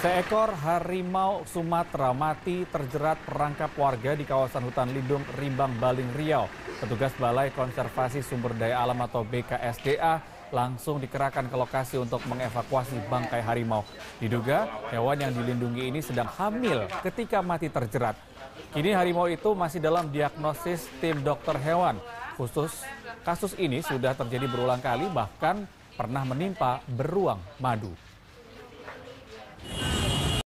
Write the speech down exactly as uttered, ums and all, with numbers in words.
Seekor harimau Sumatera mati terjerat perangkap warga di kawasan hutan lindung Rimbang Baling Riau. Petugas Balai Konservasi Sumber Daya Alam atau B K S D A langsung dikerahkan ke lokasi untuk mengevakuasi bangkai harimau. Diduga hewan yang dilindungi ini sedang hamil ketika mati terjerat. Kini harimau itu masih dalam diagnosis tim dokter hewan. Khusus kasus ini sudah terjadi berulang kali, bahkan pernah menimpa beruang madu.